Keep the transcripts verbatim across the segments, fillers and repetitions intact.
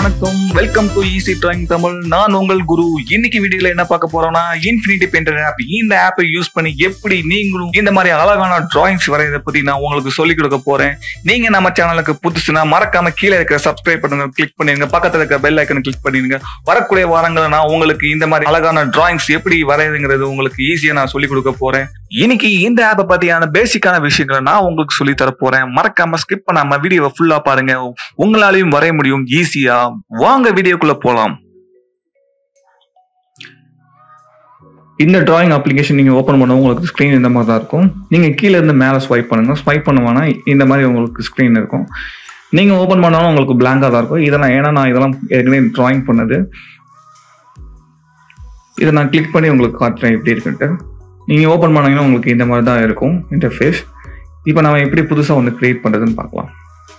வணக்கம், welcome to easy drawing Tamil. நான் உங்கள் குரு. இன்னைக்கு வீடியோல என்ன பார்க்க போறோம்னா இன்ஃபினிட்டி பெயிண்டர் ஆப். இந்த ஆப்பை யூஸ் பண்ணி எப்படி நீங்களும் இந்த மாதிரி அழகான டிராயிங்ஸ் வரையதை பத்தி நான் உங்களுக்கு சொல்லிக் கொடுக்க போறேன். நீங்க நம்ம சேனலுக்கு புதுசுனா மறக்காம கீழே இருக்கிற சப்ஸ்கிரைப் பண்ணுங்க, கிளிக் பண்ணிருங்க, பக்கத்துல இருக்கிற பெல் ஐக்கனை கிளிக் பண்ணிருங்க. வரக்கூடிய வாரங்களை நான் உங்களுக்கு இந்த மாதிரி அழகான டிராயிங்ஸ் எப்படி வரையுதுங்கிறது உங்களுக்கு ஈஸியா நான் சொல்லிக் கொடுக்க போறேன். இன்னைக்கு இந்த ஆப்பை பத்தியான பேசிக்கான விஷயங்களை நான் உங்களுக்கு சொல்லி தர போறேன். மறக்காம ஸ்கிப் பண்ணாம வீடியோவை ஃபுல்லா பாருங்க. உங்களாலையும் வரைய முடியும் ஈஸியா. வாங்க வீடியோக்குள்ள போலாம். இந்த டிராயிங் அப்ளிகேஷன் நீங்க ஓபன் பண்ண உங்களுக்கு ஸ்கிரீன் இந்த மாதிரி தான் இருக்கும். நீங்க கீழே இருந்து மேல ஸ்வைப் பண்ணுங்க. ஸ்வைப் பண்ணுவானா இந்த மாதிரி உங்களுக்கு ஸ்கிரீன் இருக்கும். நீங்க ஓபன் பண்ணாலும் உங்களுக்கு பிளாங்கா தான் இருக்கும். இதெல்லாம் ஏன்னா நான் இதெல்லாம் ஏற்கனவே டிராயிங் பண்ணது. இதை நான் கிளிக் பண்ணி உங்களுக்கு காட்டுறேன் எப்படி இருக்குன்ட்டு. நீங்க ஓபன் பண்ணீங்கன்னா உங்களுக்கு இந்த மாதிரி தான் இருக்கும் இன்டர்ஃபேஸ். இப்போ நம்ம எப்படி புதுசா ஒன்று கிரியேட் பண்றதுன்னு பார்க்கலாம்.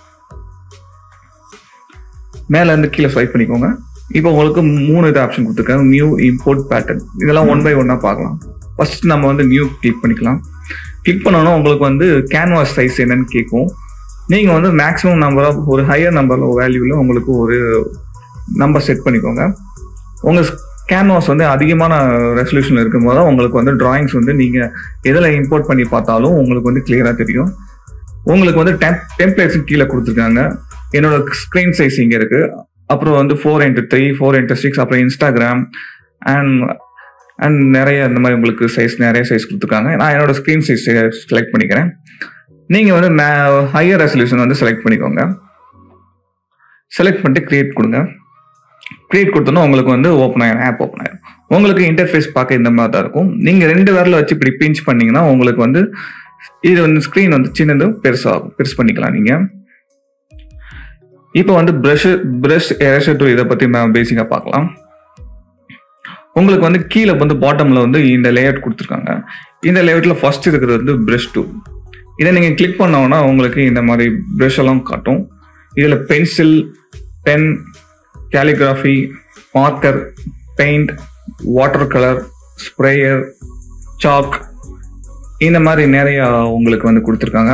மேல இருந்து கீழே ஸ்வைப் பண்ணிக்கோங்க. இப்போ உங்களுக்கு மூணு இது ஆப்ஷன் கொடுத்துருக்காங்க. New, import, pattern. இதெல்லாம் ஒன் பை ஒன்னா பார்க்கலாம். ஃபர்ஸ்ட் நம்ம வந்து நியூ கிளிக் பண்ணிக்கலாம். கிளிக் பண்ணோன்னா உங்களுக்கு வந்து கேன்வாஸ் சைஸ் என்னன்னு கேட்கும். நீங்க வந்து மேக்ஸிமம் நம்பர் ஆஃப் ஒரு ஹையர் நம்பர் வேல்யூல உங்களுக்கு ஒரு நம்பர் செட் பண்ணிக்கோங்க. உங்க கேன்வாஸ் வந்து அதிகமான ரெசல்யூஷன் இருக்கும் போது உங்களுக்கு வந்து டிராயிங்ஸ் வந்து நீங்க எதில் இம்போர்ட் பண்ணி பார்த்தாலும் உங்களுக்கு வந்து கிளியரா தெரியும். உங்களுக்கு வந்து டெம்ப்ளேட்ஸ் கீழே கொடுத்துருக்காங்க. என்னோட ஸ்கிரீன் சைஸ் இங்க இருக்கு. அப்புறம் வந்து four into three four into six அப்புறம் இன்ஸ்டாகிராம் அண்ட் அண்ட் நிறைய இந்த மாதிரி உங்களுக்கு சைஸ் நிறைய சைஸ் கொடுத்துருக்காங்க. நான் என்னோட ஸ்கிரீன் சைஸ் செலக்ட் பண்ணிக்கிறேன். நீங்க வந்து ஹையர் ரெசல்யூஷன் வந்து செலக்ட் பண்ணிக்கோங்க. செலக்ட் பண்ணிட்டு கிரியேட் கொடுங்க. கிரியேட் கொடுத்தோன்னா உங்களுக்கு வந்து ஓப்பன் ஆயிடும், ஆப் ஓப்பன் ஆயிடும். உங்களுக்கு இன்டர்ஃபேஸ் பார்க்க இந்த மாதிரி தான் இருக்கும். நீங்க ரெண்டு விரல வச்சு இப்படி பிஞ்ச் பண்ணீங்கன்னா உங்களுக்கு வந்து இது வந்து ஸ்கிரீன் வந்து சின்னது பெருசாகும். பெருசு பண்ணிக்கலாம் நீங்க. இப்போ வந்து பிரஷ் பிரஷ் எரேசர் டூல் இதை பத்தி நான் பேசிக்கா பார்க்கலாம். உங்களுக்கு வந்து கீழே வந்து பாட்டம்ல வந்து இந்த லேஅவுட் கொடுத்துருக்காங்க. இந்த லேஅவுட்ல ஃபர்ஸ்ட் இருக்கிறது வந்து பிரஷ் டூல். இதை நீங்க கிளிக் பண்ணோம்னா உங்களுக்கு இந்த மாதிரி பிரஷ் எல்லாம் காட்டும். இதுல pencil, pen, calligraphy, marker, paint, water colour, sprayer, chalk இந்த மாதிரி நிறைய உங்களுக்கு வந்து கொடுத்துருக்காங்க.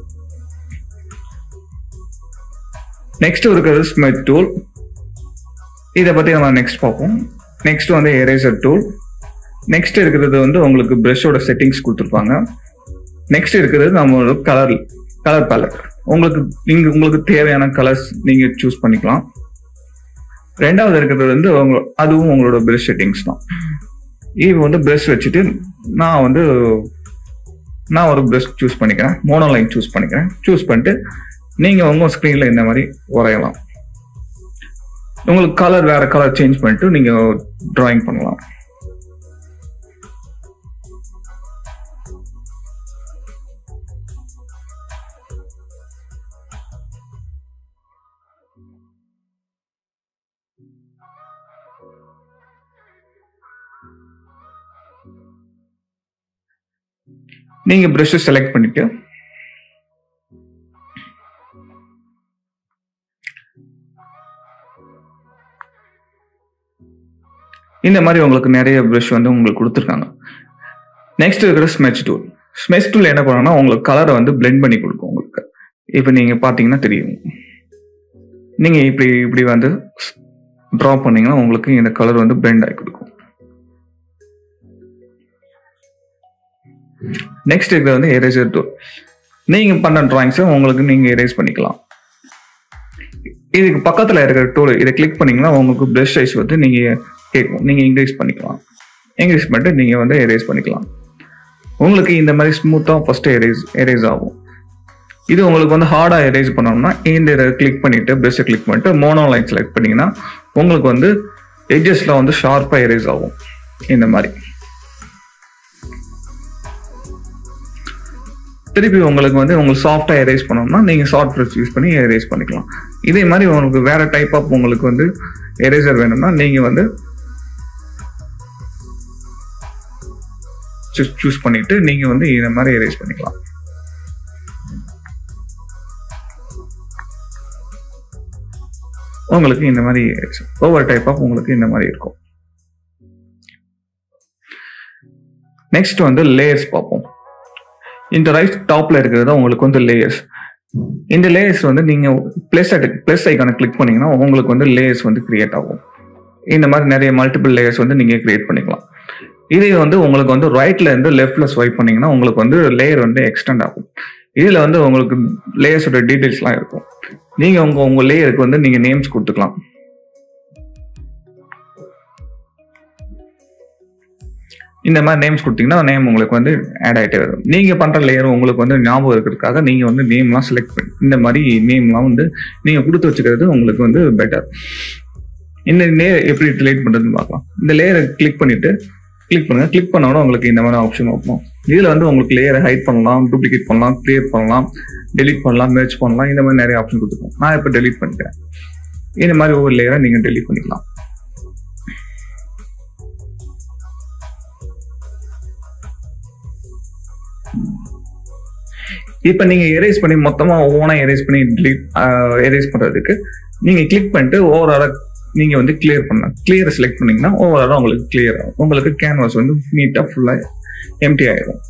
நெக்ஸ்ட் இருக்கிறது ஸ்மெட் டூல். இதை பத்தி நம்ம நெக்ஸ்ட் பார்ப்போம். நெக்ஸ்ட் வந்து எரேசர் டூல். நெக்ஸ்ட் இருக்கிறது வந்து உங்களுக்கு பிரஷோட செட்டிங்ஸ் கொடுத்துருப்பாங்க. நெக்ஸ்ட் இருக்கிறது நம்மளோட கலர் கலர் பேலட். உங்களுக்கு நீங்க உங்களுக்கு தேவையான கலர்ஸ் நீங்க சூஸ் பண்ணிக்கலாம். ரெண்டாவது இருக்கிறது வந்து அதுவும் உங்களோட பிரஷ் செட்டிங்ஸ் தான். இது வந்து பிரஷ் வச்சுட்டு நான் வந்து நான் ஒரு பிரஷ் சூஸ் பண்ணிக்கிறேன். மோனோலைன் சூஸ் பண்ணிக்கிறேன். சூஸ் பண்ணிட்டு நீங்க உங்க ஸ்கிரீன்ல இந்த மாதிரி வரையலாம். உங்களுக்கு கலர் வேற கலர் சேஞ்ச் பண்ணிட்டு நீங்க டிராயிங் பண்ணலாம். நீங்க பிரஷ் செலக்ட் பண்ணிட்டு இந்த மாதிரி உங்களுக்கு நிறைய பிரஷ் வந்து உங்களுக்கு கொடுத்துருக்காங்க. நெக்ஸ்ட் இருக்கிற ஸ்மெட்ச் டூல். ஸ்மெட்ச் டூல் என்ன பண்ணணும்னா உங்களுக்கு கலரை வந்து பிளெண்ட் பண்ணி கொடுக்கும். உங்களுக்கு இப்போ நீங்க பாத்தீங்கன்னா தெரியும். நீங்க இப்படி இப்படி வந்து டிரா பண்ணீங்கன்னா உங்களுக்கு இந்த கலர் வந்து பிளெண்ட் ஆகி கொடுக்கும். நெக்ஸ்ட் இருக்கிறது வந்து எரேசர் டூல். நீங்க பண்ண டிராயிங்ஸை உங்களுக்கு நீங்க எரேஸ் பண்ணிக்கலாம். இதுக்கு பக்கத்துல இருக்கிற டூல் இதை கிளிக் பண்ணீங்கன்னா உங்களுக்கு பிரஷ் சைஸ் வந்து நீங்க கேட்கும். நீங்க இன்க்ரீஸ் பண்ணிக்கலாம். இன்க்ரீஸ் பண்ணிட்டு நீங்க வந்து எரேஸ் பண்ணிக்கலாம். உங்களுக்கு இந்த மாதிரி ஸ்மூத்தா ஃபர்ஸ்ட் எரேஸ் எரேஸ் ஆகும். இது உங்களுக்கு வந்து ஹார்டா எரேஸ் பண்ணணும்னா இந்த இதை கிளிக் பண்ணிட்டு பிரஷ் கிளிக் பண்ணிட்டு மோனோ லைன் செலக்ட் பண்ணீங்கன்னா உங்களுக்கு வந்து எட்ஜஸ்ல வந்து ஷார்ப்பா எரேஸ் ஆகும். இந்த மாதிரி திருப்பி உங்களுக்கு வந்து உங்களுக்கு சாஃப்டா எரேஸ் பண்ணணும்னா நீங்க சாஃப்ட் பிரஷ் யூஸ் பண்ணி எரேஸ் பண்ணிக்கலாம். இதே மாதிரி உங்களுக்கு வேற டைப் ஆஃப் உங்களுக்கு வந்து எரேசர் வேணும்னா நீங்க வந்து சூஸ் பண்ணிட்டு நீங்க வந்து இந்த மாதிரி எரேஸ் பண்ணிக்கலாம். உங்களுக்கு இந்த மாதிரி ஒவ்வொரு டைப் ஆஃப் உங்களுக்கு இந்த மாதிரி இருக்கும். நெக்ஸ்ட் வந்து லேயர்ஸ் பார்ப்போம். இந்த ரைட் டாப்ல இருக்கிறது உங்களுக்கு வந்து லேயர்ஸ். இந்த லேயர்ஸ் வந்து நீங்க பிளஸ் பிளஸ் ஐக்கானை கிளிக் பண்ணீங்கன்னா உங்களுக்கு வந்து லேயர்ஸ் வந்து கிரியேட் ஆகும். இந்த மாதிரி நிறைய மல்டிபிள் லேயர்ஸ் வந்து நீங்க கிரியேட் பண்ணிக்கலாம். இதே வந்து உங்களுக்கு வந்து ரைட்ல இருந்து லெஃப்ட்ல ஸ்வைப் பண்ணீங்கன்னா உங்களுக்கு வந்து லேயர் வந்து எக்ஸ்டெண்ட் ஆகும். இதுல வந்து உங்களுக்கு லேயர்ஸோட டீடைல்ஸ்லாம் இருக்கும். நீங்க உங்க உங்க லேயருக்கு வந்து நீங்க நேம்ஸ் கொடுத்துக்கலாம். இந்த மாதிரி நேம்ஸ் கொடுத்தீங்கன்னா நேம் உங்களுக்கு வந்து ஆட் ஆகிட்டே வரும். நீங்க பண்ற லேயர் உங்களுக்கு வந்து ஞாபகம் இருக்கிறதுக்காக நீங்க வந்து நேம்லாம் செலக்ட் பண்ணி இந்த மாதிரி நேம்லாம் வந்து நீங்க கொடுத்து வச்சுக்கிறது உங்களுக்கு வந்து பெட்டர். இந்த லேயர் எப்படி டிலீட் பண்றதுன்னு பார்க்கலாம். இந்த லேயரை கிளிக் பண்ணிட்டு கிளிக் பண்ணுங்க. கிளிக் பண்ணோட உங்களுக்கு இந்த மாதிரி ஆப்ஷன் ஓப்பன். இதுல வந்து உங்களுக்கு லேயரை ஹைட் பண்ணலாம், டூப்ளிகேட் பண்ணலாம், கிளியர் பண்ணலாம், டெலிட் பண்ணலாம், மெர்ஜ் பண்ணலாம். இந்த மாதிரி நிறைய ஆப்ஷன் கொடுத்துருக்கோம். நான் இப்போ டெலிட் பண்ணிக்கிறேன். இந்த மாதிரி ஒவ்வொரு லேயரை நீங்க டெலிட் பண்ணிக்கலாம். இப்ப நீங்க எரேஸ் பண்ணி மொத்தமா ஓனா எரேஸ் பண்ணி டிலீட் எரேஸ் பண்றதுக்கு நீங்க கிளிக் பண்ணிட்டு ஓவரால நீங்க வந்து கிளியர் பண்ணலாம். கிளியர் செலக்ட் பண்ணீங்கன்னா ஓவரால உங்களுக்கு கிளியர் ஆகும். உங்களுக்கு கேன்வாஸ் வந்து நீட்டா ஃபுல்லா எம்டி ஆயிடும்.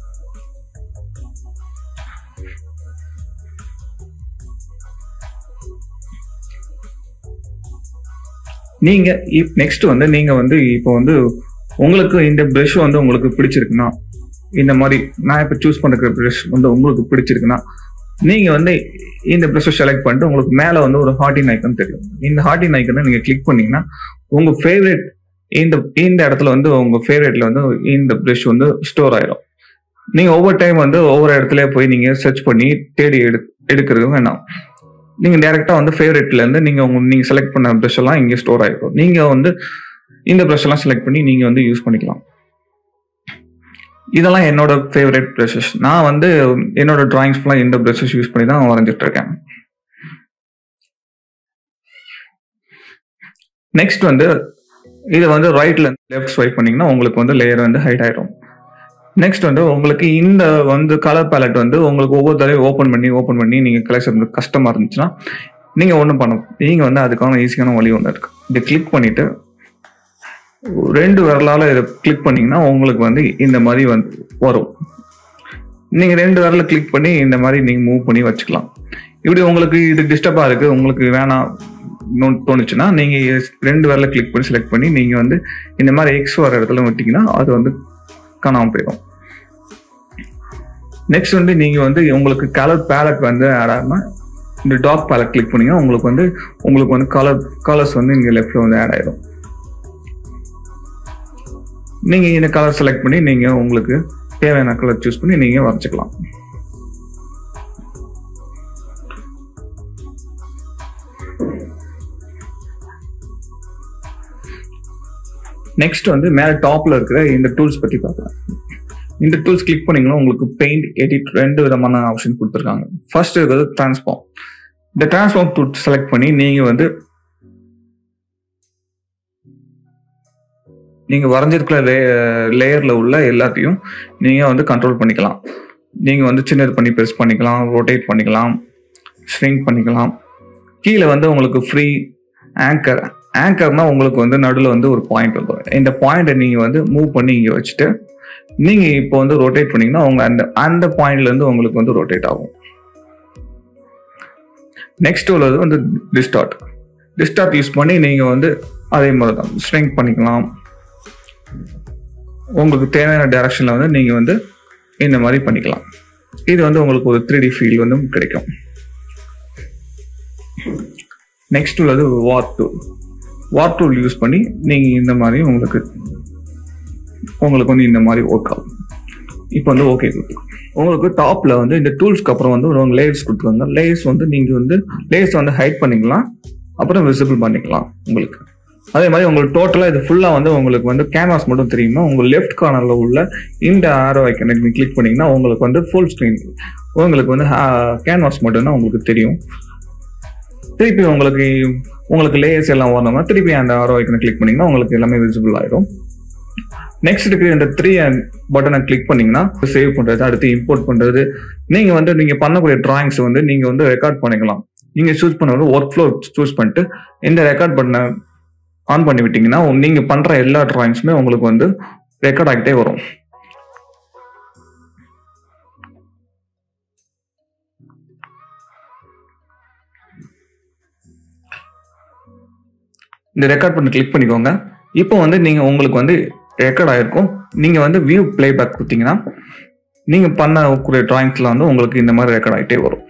நீங்க நெக்ஸ்ட் வந்து நீங்க வந்து இப்போ வந்து உங்களுக்கு இந்த பிரஷ் வந்து உங்களுக்கு பிடிச்சிருக்குன்னா இந்த மாதிரி நான் இப்போ சூஸ் பண்ணிருக்கிற பிரஷ் வந்து உங்களுக்கு பிடிச்சிருக்குன்னா நீங்க வந்து இந்த பிரஷை செலக்ட் பண்ணிட்டு உங்களுக்கு மேல வந்து ஒரு ஹார்டின் ஐக்கன் தெரியும். இந்த ஹார்டின் ஐக்கனை நீங்க கிளிக் பண்ணீங்கன்னா உங்க ஃபேவரட் இந்த இந்த இடத்துல வந்து உங்க ஃபேவரட்ல வந்து இந்த பிரஷ் வந்து ஸ்டோர் ஆயிடும். நீங்க ஒவ்வொரு டைம் வந்து ஒவ்வொரு இடத்துல போய் நீங்க சர்ச் பண்ணி தேடி எடு எடுக்கிறது வேணாம். நீங்க டைரக்டா வந்து ஃபேவரட்ல இருந்து நீங்க உங்க நீங்க செலக்ட் பண்ண பிரஷ் எல்லாம் இங்க ஸ்டோர் ஆயிருக்கும். நீங்க வந்து இந்த பிரஷ் எல்லாம் செலக்ட் பண்ணி நீங்க வந்து யூஸ் பண்ணிக்கலாம். இதெல்லாம் என்னோட ஃபேவரட் ப்ரஷஸ். நான் வந்து என்னோட டிராயிங்ஸ் ஃபுல்லாக இந்த ப்ரஷஸ் யூஸ் பண்ணி தான் வரைஞ்சிட்டு இருக்கேன். நெக்ஸ்ட் வந்து இது வந்து ரைட்ல லெஃப்ட் ஸ்வைப் பண்ணீங்கன்னா உங்களுக்கு வந்து லேயர் வந்து ஹைட் ஆயிடும். நெக்ஸ்ட் வந்து உங்களுக்கு இந்த வந்து கலர் பேலட் வந்து உங்களுக்கு ஒவ்வொரு தடவை ஓப்பன் பண்ணி ஓப்பன் பண்ணி நீங்க கலெக்ஷன் கஷ்டமா இருந்துச்சுன்னா நீங்க ஒன்றும் பண்ண நீங்க வந்து அதுக்கான ஈஸியான வழி ஒன்று இருக்கு. இதை கிளிக் பண்ணிட்டு ரெண்டு விரலால இதை கிளிக் பண்ணீங்கன்னா உங்களுக்கு வந்து இந்த மாதிரி வந்து வரும். நீங்க ரெண்டு விரல கிளிக் பண்ணி இந்த மாதிரி நீங்க மூவ் பண்ணி வச்சுக்கலாம். இப்படி உங்களுக்கு இது டிஸ்டர்பா இருக்கு, உங்களுக்கு வேணாம் தோணுச்சுன்னா நீங்க ரெண்டு விரல கிளிக் பண்ணி செலக்ட் பண்ணி நீங்க வந்து இந்த மாதிரி எக்ஸ் வர இடத்துல விட்டீங்கன்னா அது வந்து காணாம போயிடும். நெக்ஸ்ட் வந்து நீங்க வந்து உங்களுக்கு கலர் பேலட் வந்து ஆட் ஆகாம இந்த டார்க் பேலட் கிளிக் பண்ணீங்கன்னா உங்களுக்கு வந்து உங்களுக்கு வந்து கலர் கலர்ஸ் வந்து இங்க லெஃப்ட்ல வந்து ஆட் ஆயிடும். நீங்க இந்த கலர் செலக்ட் பண்ணி நீங்க உங்களுக்கு தேவையான கலர் சூஸ் பண்ணி நீங்க வரைச்சுக்கலாம். நெக்ஸ்ட் வந்து மேல டாப்ல இருக்கிற இந்த டூல்ஸ் பத்தி பார்க்கலாம். இந்த டூல்ஸ் கிளிக் பண்ணீங்கன்னா உங்களுக்கு பெயிண்ட், எடிட் ரெண்டு விதமான ஆப்ஷன் கொடுத்துருக்காங்க. ஃபர்ஸ்ட் இருக்கிறது டிரான்ஸ்ஃபார்ம். இந்த டிரான்ஸ்ஃபார்ம் டூல் செலக்ட் பண்ணி நீங்க வந்து நீங்க வரைஞ்சிருக்கிற லே லேயர்ல உள்ள எல்லாத்தையும் நீங்க வந்து கண்ட்ரோல் பண்ணிக்கலாம். நீங்க வந்து சின்னது பண்ணி பெருசு பண்ணிக்கலாம், ரொட்டேட் பண்ணிக்கலாம், ஷ்ரிங்க் பண்ணிக்கலாம். கீழே வந்து உங்களுக்கு ஃப்ரீ ஆங்கர் ஆங்கர்னா உங்களுக்கு வந்து நடுவில் வந்து ஒரு பாயிண்ட் வந்துடும். இந்த பாயிண்ட்டை நீங்க வந்து மூவ் பண்ணி இங்கே வச்சுட்டு நீங்க இப்போ வந்து ரொட்டேட் பண்ணீங்கன்னா உங்க அந்த அந்த பாயிண்ட்ல இருந்து உங்களுக்கு வந்து ரொட்டேட் ஆகும். நெக்ஸ்ட் உள்ளது வந்து டிஸ்டார்ட். டிஸ்டார்ட் யூஸ் பண்ணி நீங்க வந்து அதே மாதிரி தான் ஷ்ரிங்க் பண்ணிக்கலாம். உங்களுக்கு தேவையான டைரக்ஷன்ல வந்து நீங்க வந்து இந்த மாதிரி பண்ணிக்கலாம். இது வந்து உங்களுக்கு ஒரு த்ரீ டி ஃபீல் வந்து கிடைக்கும். நெக்ஸ்ட் உள்ளது warp tool. Warp tool use பண்ணி நீங்க இந்த மாதிரி உங்களுக்கு உங்களுக்கு வந்து இந்த மாதிரி ஒர்க் ஆகும். இப்போ வந்து ஓகே கொடுத்துருக்கோம். உங்களுக்கு டாப்ல வந்து இந்த டூல்ஸ்க்கு அப்புறம் வந்து ஒரு லேயர்ஸ் கொடுத்துருக்காங்க. லேயர்ஸ் வந்து நீங்க வந்து லேயர்ஸ் வந்து ஹைட் பண்ணிக்கலாம், அப்புறம் விசிபிள் பண்ணிக்கலாம். உங்களுக்கு அதே மாதிரி உங்களுக்கு டோட்டலா இது ஃபுல்லா வந்து உங்களுக்கு வந்து கேன்வாஸ் மட்டும் தெரியுமா, உங்க லெஃப்ட் கார்னர்ல உள்ள இந்த ஆரோ ஐக்கனை கிளிக் பண்ணீங்கன்னா உங்களுக்கு வந்து ஃபுல் ஸ்கிரீன் உங்களுக்கு வந்து கேன்வாஸ் மட்டும் தான் உங்களுக்கு தெரியும். திருப்பி உங்களுக்கு உங்களுக்கு லேயர்ஸ் எல்லாம் வரணும்னா திருப்பி அந்த ஆரோ ஐக்கனை கிளிக் பண்ணீங்கன்னா உங்களுக்கு எல்லாமே விசிபிள் ஆயிடும். நெக்ஸ்ட் இருக்கிற இந்த த்ரீ பட்டனை கிளிக் பண்ணீங்கன்னா சேவ் பண்றது, அடுத்து இம்போர்ட் பண்றது, நீங்க வந்து நீங்க பண்ணக்கூடிய டிராயிங்ஸ் வந்து நீங்க வந்து ரெக்கார்ட் பண்ணிக்கலாம். நீங்க சூஸ் பண்ண ஒர்க் ஃப்ளோ சூஸ் பண்ணிட்டு இந்த ரெக்கார்ட் பட்டனை ஆன் பண்ணி விட்டீங்கன்னா நீங்க பண்ற எல்லா டிராயிங்ஸுமே உங்களுக்கு வந்து ரெக்கார்ட் ஆகிட்டே வரும். இந்த ரெக்கார்ட் பண்ணி கிளிக் பண்ணிக்கோங்க. இப்போ வந்து நீங்கள் உங்களுக்கு வந்து ரெக்கார்ட் ஆகிருக்கும். நீங்கள் வந்து வியூ பிளேபேக் கொடுத்தீங்கன்னா நீங்கள் பண்ணக்கூடிய ட்ராயிங்ஸில் வந்து உங்களுக்கு இந்த மாதிரி ரெக்கார்ட் ஆகிட்டே வரும்.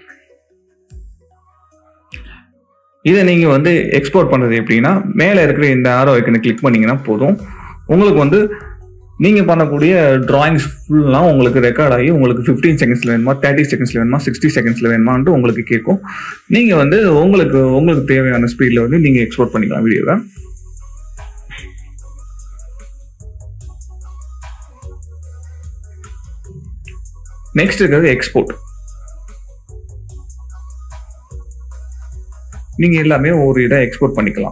இதை நீங்கள் வந்து எக்ஸ்போர்ட் பண்ணுறது எப்படின்னா, மேலே இருக்கிற இந்த ஆரோ ஐக்கனை கிளிக் பண்ணிங்கன்னா போதும். உங்களுக்கு வந்து நீங்கள் பண்ணக்கூடிய டிராயிங்ஸ் ஃபுல்லாக உங்களுக்கு ரெக்கார்ட் ஆகி உங்களுக்கு ஃபிஃப்டீன் செகண்ட்ஸில் வேணுமா, தேர்ட்டி செகண்ட்ஸில் வேணுமா, சிக்ஸ்டி செகண்ட்ஸில் வேணுமான்ட்டு உங்களுக்கு கேட்கும். நீங்கள் வந்து உங்களுக்கு உங்களுக்கு தேவையான ஸ்பீடில் வந்து நீங்கள் எக்ஸ்போர்ட் பண்ணிக்கலாம் வீடியோவை. நெக்ஸ்ட் இருக்கிறது எக்ஸ்போர்ட். நீங்க எல்லாமே ஒரு இதை எக்ஸ்போர்ட் பண்ணிக்கலாம்.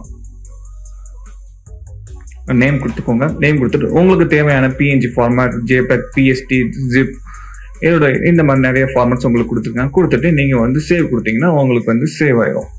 நேம் கொடுத்துக்கோங்க. நேம் கொடுத்துட்டு உங்களுக்கு தேவையான PNG format, JPEG, PSD, zip, இதோட இந்த மாதிரி நிறைய ஃபார்மேட்ஸ் உங்களுக்கு கொடுத்துருக்காங்க. கொடுத்துட்டு நீங்க வந்து சேவ் கொடுத்தீங்கன்னா உங்களுக்கு வந்து சேவ் ஆயிடும்.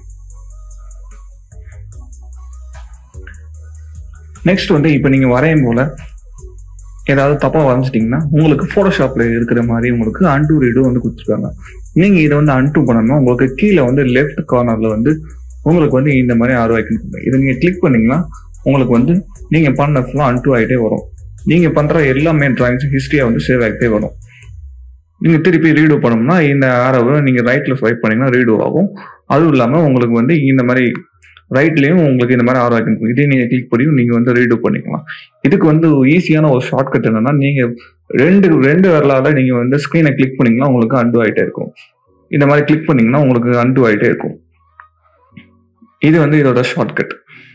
நெக்ஸ்ட் வந்து இப்போ நீங்க வரையும் போல ஏதாவது தப்பா வரைஞ்சிட்டிங்கன்னா உங்களுக்கு போட்டோஷாப்ல இருக்கிற மாதிரி உங்களுக்கு அன்டூ ரீடு வந்து கொடுத்துருக்காங்க. நீங்க இதை வந்து அன்டூ பண்ணணும்னா உங்களுக்கு கீழே வந்து லெஃப்ட் கார்னர்ல வந்து உங்களுக்கு வந்து இந்த மாதிரி ஆரோ ஐக்கன் கொடுங்க. இதை நீங்க கிளிக் பண்ணீங்கன்னா உங்களுக்கு வந்து நீங்க பண்ண ஃபுல்லாக அன்டூ ஆகிட்டே வரும். நீங்க பண்ற எல்லாமே டிராயிங்ஸ் ஹிஸ்டரியா வந்து சேவ் ஆகிட்டே வரும். நீங்க திருப்பி ரீடோ பண்ணோம்னா இந்த ஆரோவை நீங்க ரைட்ல ஸ்வைப் பண்ணீங்கன்னா ரீடோ ஆகும். அதுவும் இல்லாம உங்களுக்கு வந்து இந்த மாதிரி ரைட்லயும் உங்களுக்கு இந்த மாதிரி ஆரோ ஐக்கன் இதே நீங்க கிளிக் பண்ணி நீங்க வந்து ரீடோ பண்ணிக்கலாம். இதுக்கு வந்து ஈஸியான ஒரு ஷார்ட்கட் என்னன்னா, நீங்க ரெண்டு ரெண்டு வரலால நீங்க வந்து ஸ்கிரீனை கிளிக் பண்ணீங்கன்னா உங்களுக்கு அன்டூ ஆகிட்டே இருக்கும். இந்த மாதிரி கிளிக் பண்ணீங்கன்னா உங்களுக்கு அன்டூ ஆகிட்டே இருக்கும். இது வந்து இதோட ஷார்ட்கட்.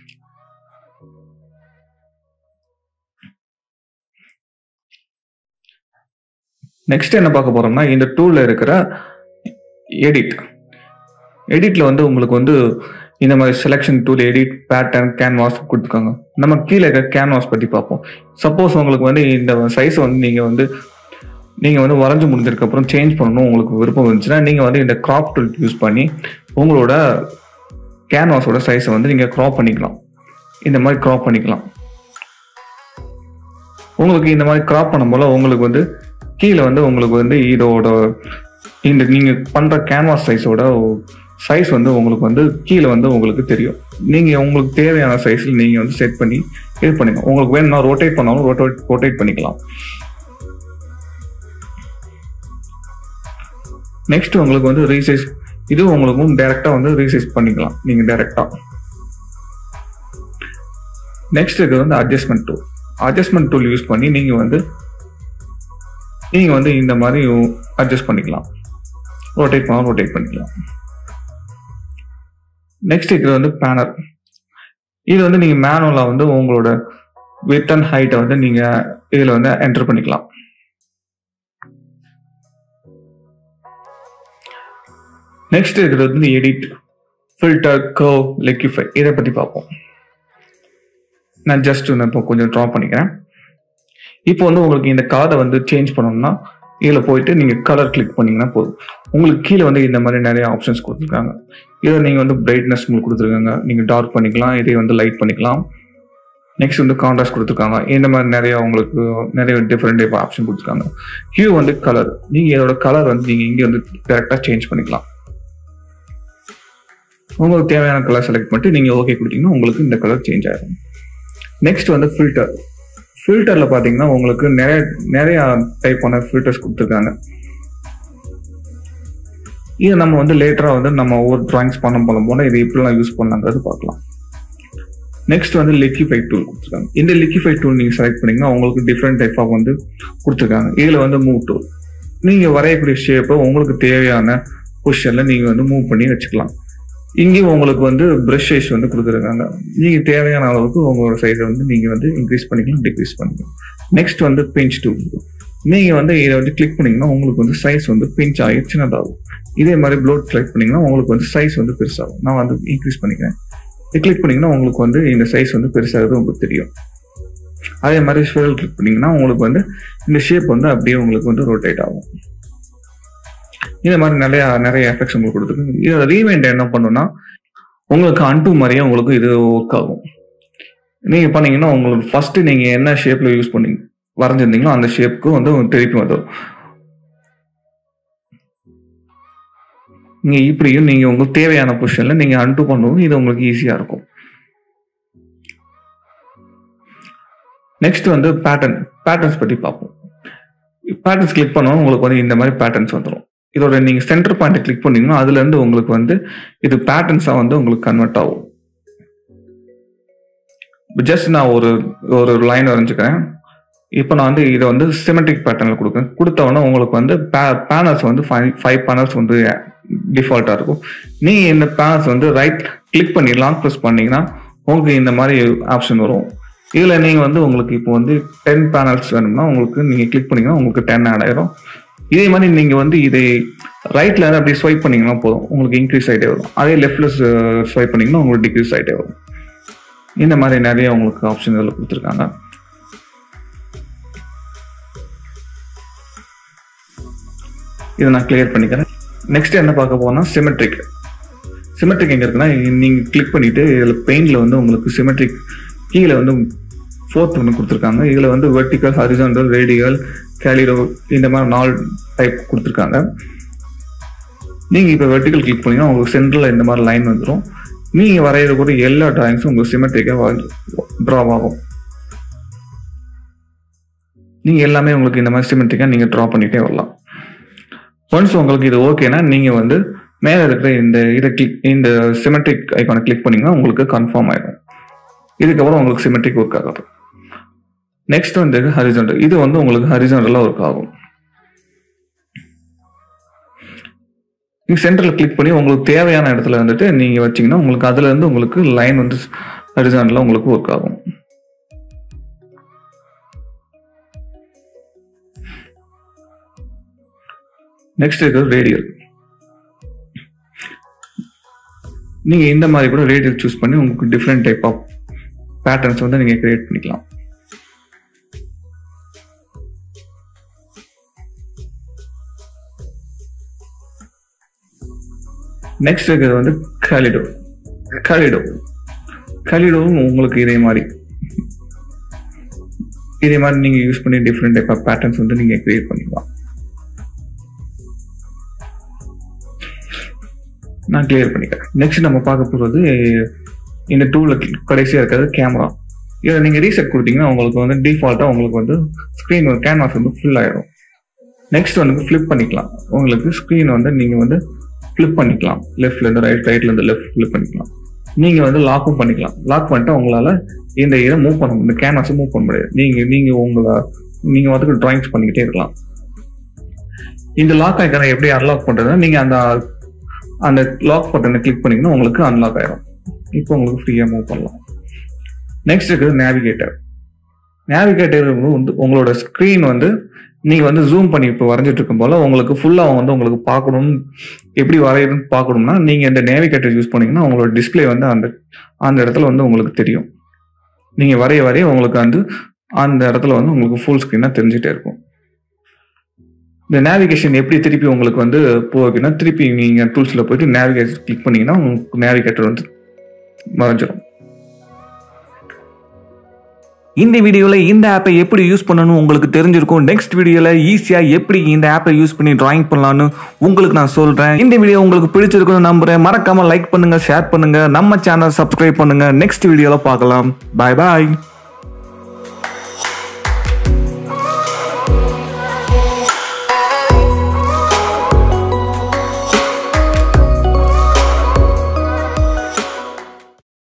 நெக்ஸ்ட் என்ன பார்க்க போறோம்னா, இந்த டூல்ல இருக்கிற எடிட். எடிட்ல வந்து உங்களுக்கு வந்து இந்த மாதிரி selection tool, edit, pattern, canvas கொடுத்துருக்காங்க. நம்ம கீழே இருக்க கேன்வாஸ் பற்றி பார்ப்போம். சப்போஸ் உங்களுக்கு வந்து இந்த சைஸ் வந்து நீங்கள் வந்து நீங்கள் வந்து வரைஞ்சி முடிஞ்சதுக்கப்புறம் சேஞ்ச் பண்ணணும் உங்களுக்கு விருப்பம் இருந்துச்சுன்னா நீங்கள் வந்து இந்த கிராப் டூல் யூஸ் பண்ணி உங்களோட கேன்வாஸோட சைஸை வந்து நீங்கள் க்ராப் பண்ணிக்கலாம். இந்த மாதிரி க்ராப் பண்ணிக்கலாம். உங்களுக்கு இந்த மாதிரி க்ராப் பண்ணும்போது உங்களுக்கு வந்து கீழே வந்து உங்களுக்கு வந்து இதோட இந்த நீங்கள் பண்ணுற கேன்வாஸ் சைஸோட சைஸ் வந்து உங்களுக்கு வந்து கீழே வந்து உங்களுக்கு தெரியும். நீங்கள் உங்களுக்கு தேவையான சைஸில் நீங்கள் வந்து செட் பண்ணி இது பண்ணிக்கலாம். உங்களுக்கு வேணும்னா ரோட்டேட் பண்ணாலும் ரோட்டேட் ரோட்டேட் பண்ணிக்கலாம். நெக்ஸ்ட் உங்களுக்கு வந்து ரீசைஸ், இது உங்களுக்கும் டைரக்டா வந்து ரீசைஸ் பண்ணிக்கலாம் நீங்கள் டைரக்டா. நெக்ஸ்ட் இது வந்து adjustment tool. Adjustment tool use பண்ணி நீங்கள் வந்து நீங்கள் வந்து இந்த மாதிரி அட்ஜஸ்ட் பண்ணிக்கலாம். ரோட்டேட் பண்ணாலும் ரோட்டேட் பண்ணிக்கலாம். நெக்ஸ்ட் இது வந்து பேனர். இது வந்து நீங்க மேனுவலா வந்து உங்களோட வித் அண்ட் ஹைட்டை வந்து நீங்க இதுல வந்து என்டர் பண்ணிக்கலாம். நெக்ஸ்ட் இருக்கிறது வந்து எடிட், ஃபில்டர், கர்வ், லிக்விஃபை. இதை பத்தி பார்ப்போம். நான் ஜஸ்ட் இப்போ கொஞ்சம் ட்ரா பண்ணிக்கிறேன். இப்போ வந்து உங்களுக்கு இந்த கலரை வந்து சேஞ்ச் பண்ணணும்னா இதில் போயிட்டு நீங்கள் கலர் கிளிக் பண்ணிங்கன்னா போதும். உங்களுக்கு கீழே வந்து இந்த மாதிரி நிறைய ஆப்ஷன்ஸ் கொடுத்துருக்காங்க. இதில் நீங்கள் வந்து பிரைட்னஸ் உங்களுக்கு கொடுத்துருக்காங்க. நீங்கள் டார்க் பண்ணிக்கலாம், இதை வந்து லைட் பண்ணிக்கலாம். நெக்ஸ்ட் வந்து கான்ட்ராஸ்ட் கொடுத்துருக்காங்க. இந்த மாதிரி நிறைய உங்களுக்கு நிறைய டிஃப்ரெண்ட் டைப் ஆப்ஷன் கொடுத்துருக்காங்க. ஹியூ வந்து கலர், நீங்கள் இதோட கலர் வந்து நீங்கள் இங்கே வந்து டேரெக்டாக சேஞ்ச் பண்ணிக்கலாம். உங்களுக்கு தேவையான கலர் செலக்ட் பண்ணிட்டு நீங்கள் ஓகே கொடுத்தீங்கன்னா உங்களுக்கு இந்த கலர் சேஞ்ச் ஆகிடும். நெக்ஸ்ட் வந்து ஃபில்டர். ஃபில்டர்ல பாத்தீங்கன்னா உங்களுக்கு நிறைய நிறைய டைப்பான ஃபில்டர்ஸ் கொடுத்துருக்காங்க. இது நம்ம வந்து லேட்டரா வந்து நம்ம ஒவ்வொரு டிராயிங்ஸ் பண்ண போல போல இதை எப்படிலாம் யூஸ் பண்ணலாங்கிறது பார்க்கலாம். நெக்ஸ்ட் வந்து லிக்விஃபை டூல் கொடுத்துருக்காங்க. இந்த லிக்விஃபை டூல் நீங்க செலக்ட் பண்ணீங்கன்னா உங்களுக்கு டிஃப்ரெண்ட் டைப் ஆஃப் வந்து கொடுத்துருக்காங்க. இதுல வந்து மூவ் டூல், நீங்க வரையக்கூடிய ஷேப்பை உங்களுக்கு தேவையான பொசிஷன்ல நீங்க வந்து மூவ் பண்ணி வச்சுக்கலாம். இங்கேயும் உங்களுக்கு வந்து ப்ரஷ் சைஸ் வந்து கொடுத்துருக்காங்க. நீங்க தேவையான அளவுக்கு உங்களோட சைஸை வந்து நீங்க வந்து இன்க்ரீஸ் பண்ணிக்கலாம், டிக்ரீஸ் பண்ணிக்கலாம். நெக்ஸ்ட் வந்து பிஞ்ச் டூல். நீங்க வந்து இதை வந்து கிளிக் பண்ணீங்கன்னா உங்களுக்கு வந்து சைஸ் வந்து பிஞ்ச் ஆகி சின்னதாகும். இதே மாதிரி ப்ளோட் செலக்ட் பண்ணீங்கன்னா உங்களுக்கு வந்து சைஸ் வந்து பெருசாகும். நான் வந்து இன்க்ரீஸ் பண்ணிக்கிறேன். இது கிளிக் பண்ணீங்கன்னா உங்களுக்கு வந்து இந்த சைஸ் வந்து பெருசாகிறது உங்களுக்கு தெரியும். அதே மாதிரி ஸ்பெரல் கிளிக் பண்ணீங்கன்னா உங்களுக்கு வந்து இந்த ஷேப் வந்து அப்படியே உங்களுக்கு வந்து ரொட்டேட் ஆகும். இந்த மாதிரி நிறைய நிறைய எஃபெக்ட்ஸ் உங்களுக்கு கொடுத்துருக்கு. இதோட ரீவைண்ட் என்ன பண்ணுன்னா உங்களுக்கு அன்டூ மாதிரியே உங்களுக்கு இது ஒர்க் ஆகும். நீங்க பண்ணீங்கன்னா உங்களுக்கு ஃபர்ஸ்ட் நீங்க என்ன ஷேப்ல யூஸ் பண்ணி வரைஞ்சிருந்தீங்களோ அந்த ஷேப்புக்கு வந்து திருப்பி வந்துடும். நீங்க இப்படியும் நீங்க உங்களுக்கு தேவையான பொசிஷன்ல நீங்க அன்டூ பண்ணுவோம். இது உங்களுக்கு ஈஸியா இருக்கும். நெக்ஸ்ட் வந்து பேட்டர்ன் பேட்டர்ன்ஸ் பற்றி பார்ப்போம். பேட்டர்ன்ஸ் கிளிக் பண்ணோம் உங்களுக்கு வந்து இந்த மாதிரி பேட்டர்ன்ஸ் வந்துடும். இதோட நீங்கள் சென்டர் பாயிண்ட் கிளிக் பண்ணீங்கன்னா அதுலேருந்து உங்களுக்கு வந்து இது பேட்டர்ன்ஸாக வந்து உங்களுக்கு கன்வெர்ட் ஆகும். ஜஸ்ட் நான் ஒரு ஒரு லைன் வரைஞ்சிக்கிறேன். இப்போ நான் வந்து இதை வந்து சிமெட்ரிக் பேட்டர்னில் கொடுக்குறேன். கொடுத்தவொடனே உங்களுக்கு வந்து பே பேனல்ஸ் வந்து ஃபைவ் ஃபைவ் பேனல்ஸ் வந்து டிஃபால்ட்டாக இருக்கும். நீங்கள் இந்த பேனல்ஸ் வந்து ரைட் கிளிக் பண்ணி லாங் ப்ரெஸ் பண்ணிங்கன்னா உங்களுக்கு இந்த மாதிரி ஆப்ஷன் வரும். இதில் நீங்கள் வந்து உங்களுக்கு இப்போ வந்து டென் பேனல்ஸ் வேணும்னா உங்களுக்கு நீங்கள் கிளிக் பண்ணிங்கன்னா உங்களுக்கு டென் ஆட் ஆயிரும். இதே மாதிரி நீங்கள் வந்து இதை ரைட்டில் இருந்து அப்படி ஸ்வைப் பண்ணிங்கன்னா போதும் உங்களுக்கு இன்க்ரீஸ் ஆகிட்டே வரும். அதே லெஃப்டில் ஸ்வைப் பண்ணிங்கன்னா உங்களுக்கு டிக்ரீஸ் ஆகிட்டே வரும். இந்த மாதிரி நிறைய உங்களுக்கு ஆப்ஷன் இதில் கொடுத்துருக்காங்க. இதை நான் கிளியர் பண்ணிக்கிறேன். நெக்ஸ்ட் என்ன பார்க்க போனால் சிமெட்ரிக். சிமெட்ரிக் எங்கே இருக்குன்னா நீங்கள் கிளிக் பண்ணிவிட்டு இதில் பெயிண்டில் வந்து உங்களுக்கு சிமெட்ரிக் கீழே வந்து ஃபோர்த் ஒன்று கொடுத்துருக்காங்க. இதில் வந்து வெர்டிக்கல், ஹரிசாண்டல், ரேடியல், கேலிடோ இந்த மாதிரி நாலு டைப் கொடுத்துருக்காங்க. நீங்கள் இப்போ வெர்டிக்கல் கிளிக் பண்ணிங்கன்னா உங்களுக்கு சென்டரில் இந்த மாதிரி லைன் வந்துடும். நீங்கள் வரைகிற கூட எல்லா டிராயிங்ஸும் உங்களுக்கு சிமெட்ரிக்காக ட்ரா ஆகும். நீங்கள் எல்லாமே உங்களுக்கு இந்த மாதிரி சிமெட்ரிக்காக நீங்கள் ட்ரா பண்ணிகிட்டே வரலாம். ஒன்ஸ் உங்களுக்கு இது ஓகேனா நீங்கள் வந்து மேலே இருக்கிற இந்த இதை கிளிக் இந்த சிமெட்ரிக் ஐக்கானை கிளிக் பண்ணிங்கன்னா உங்களுக்கு கன்ஃபார்ம் ஆகிடும். இதுக்கப்புறம் உங்களுக்கு சிமெட்ரிக் ஒர்க் ஆகாது. நெக்ஸ்ட் வந்து ஹரிசாண்டல். இது வந்து உங்களுக்கு ஹரிசாண்டலாக ஒர்க் ஆகும். நீங்கள் சென்டரில் கிளிக் பண்ணி உங்களுக்கு தேவையான இடத்துல வந்துட்டு நீங்கள் வச்சிங்கன்னா உங்களுக்கு அதுலேருந்து உங்களுக்கு லைன் வந்து ஹரிசாண்டலாக உங்களுக்கு ஒர்க் ஆகும். நெக்ஸ்ட் இருக்கிறது ரேடியல். நீங்கள் இந்த மாதிரி கூட ரேடியல் சூஸ் பண்ணி உங்களுக்கு டிஃப்ரெண்ட் டைப் ஆஃப் பேட்டர்ன்ஸ் வந்து நீங்கள் கிரியேட் பண்ணிக்கலாம். நெக்ஸ்ட் இருக்கிறது வந்து கேலிடோ. கேலிடோ கேலிடோவும் உங்களுக்கு இதே மாதிரி இதே மாதிரி நீங்கள் யூஸ் பண்ணி டிஃப்ரெண்ட் டைப் ஆஃப் பேட்டர்ன்ஸ் வந்து நீங்கள் கிரியேட் பண்ணிக்கலாம். நான் கிளியர் பண்ணிக்கிறேன். நெக்ஸ்ட் நம்ம பார்க்க போகிறது இந்த டூலில் கடைசியாக இருக்கிறது கேமரா. இதை நீங்கள் ரீசெட் கொடுத்தீங்கன்னா உங்களுக்கு வந்து டிஃபால்ட்டாக உங்களுக்கு வந்து ஸ்க்ரீன் கேன்வாஸ் வந்து ஃபுல் ஆகிடும். நெக்ஸ்ட் வந்து ஃப்ளிப் பண்ணிக்கலாம். உங்களுக்கு ஸ்க்ரீன் வந்து நீங்கள் வந்து ஃப்ளிப் பண்ணிக்கலாம். லெஃப்ட்லேருந்து ரைட், ரைட்லேருந்து லெஃப்ட் ஃப்ளிப் பண்ணிக்கலாம். நீங்கள் வந்து லாக்கும் பண்ணிக்கலாம். லாக் பண்ணிட்டு உங்களால் இந்த இதை மூவ் பண்ண முடியும். இந்த கேன்வாஸை மூவ் பண்ண முடியாது. நீங்கள் நீங்கள் உங்களை நீங்கள் வந்து ட்ராயிங்ஸ் பண்ணிக்கிட்டே இருக்கலாம். இந்த லாக் ஐக்கானை எப்படி அன்லாக் பண்ணுறதுன்னா நீங்கள் அந்த அந்த லாக் பட்டனை கிளிக் பண்ணிங்கன்னா உங்களுக்கு அன்லாக் ஆகிடும். இப்போ உங்களுக்கு ஃப்ரீயாக மூவ் பண்ணலாம். நெக்ஸ்ட் இருக்குது நேவிகேட்டர். நேவிகேட்டர் வந்து உங்களோட ஸ்க்ரீன் வந்து நீங்கள் வந்து ஜூம் பண்ணி இப்போ வரைஞ்சிட்டு இருக்கும் போல உங்களுக்கு ஃபுல்லாக வந்து உங்களுக்கு பார்க்கணும், எப்படி வரையணும்னு பார்க்கணும்னா நீங்கள் இந்த நேவிகேட்டர் யூஸ் பண்ணிங்கன்னா உங்களோட டிஸ்பிளே வந்து அந்த அந்த இடத்துல வந்து உங்களுக்கு தெரியும். நீங்கள் வரைய வரைய உங்களுக்கு வந்து அந்த இடத்துல வந்து உங்களுக்கு ஃபுல் ஸ்க்ரீனாக தெரிஞ்சுட்டே இருக்கும். இந்த நேவிகேஷன் எப்படி திருப்பி உங்களுக்கு வந்து போகுதுன்னா திருப்பி நீங்கள் டூல்ஸில் போயிட்டு நேவிகேஷன் கிளிக் பண்ணிங்கன்னா உங்களுக்கு நேவிகேட்டர் வந்து மறைஞ்சிடும். இந்த வீடியோவில் இந்த ஆப்பை எப்படி யூஸ் பண்ணணும் உங்களுக்கு தெரிஞ்சிருக்கும். நெக்ஸ்ட் வீடியோவில் ஈஸியாக எப்படி இந்த ஆப்பை யூஸ் பண்ணி டிராயிங் பண்ணலான்னு உங்களுக்கு நான் சொல்கிறேன். இந்த வீடியோ உங்களுக்கு பிடிச்சிருக்குன்னு நம்புகிறேன். மறக்காமல் லைக் பண்ணுங்கள், ஷேர் பண்ணுங்கள், நம்ம சேனல் சப்ஸ்கிரைப் பண்ணுங்கள். நெக்ஸ்ட் வீடியோவில் பார்க்கலாம். பாய் பாய்.